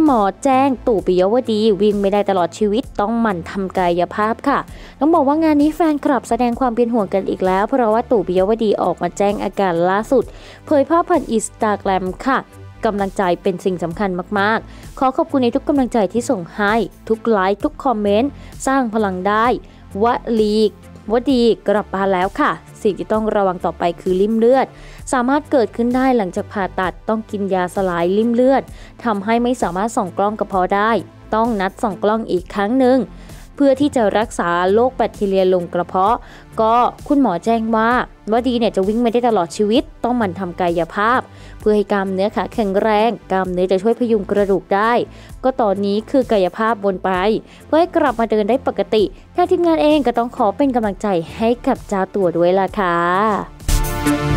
หมอแจ้งตู่ปิยวดีวิ่งไม่ได้ตลอดชีวิตต้องหมั่นทำกายภาพค่ะต้องบอกว่างานนี้แฟนคลับแสดงความเป็นห่วงกันอีกแล้วเพราะว่าตู่ปิยวดีออกมาแจ้งอาการล่าสุดเผยภาพผ่านอินสตาแกรมค่ะกำลังใจเป็นสิ่งสำคัญมากๆขอขอบคุณในทุกกำลังใจที่ส่งให้ทุกไลค์ทุกคอมเมนต์สร้างพลังได้วดีกลับมาแล้วค่ะสิ่งที่ต้องระวังต่อไปคือลิ่มเลือดสามารถเกิดขึ้นได้หลังจากผ่าตัดต้องกินยาสลายลิ่มเลือดทำให้ไม่สามารถส่องกล้องกระเพาะได้ต้องนัดส่องกล้องอีกครั้งหนึ่งเพื่อที่จะรักษาโรคแบคทีเรียลงกระเพาะก็คุณหมอแจ้งว่าดีเนี่ยจะวิ่งไม่ได้ตลอดชีวิตต้องหมั่นทำกายภาพเพื่อให้กล้ามเนื้อขาแข็งแรงกล้ามเนื้อจะช่วยพยุงกระดูกได้ก็ตอนนี้คือกายภาพบนไปเพื่อให้กลับมาเดินได้ปกติทางทีมงานเองก็ต้องขอเป็นกำลังใจให้กับเจ้าตัวด้วยล่ะค่ะ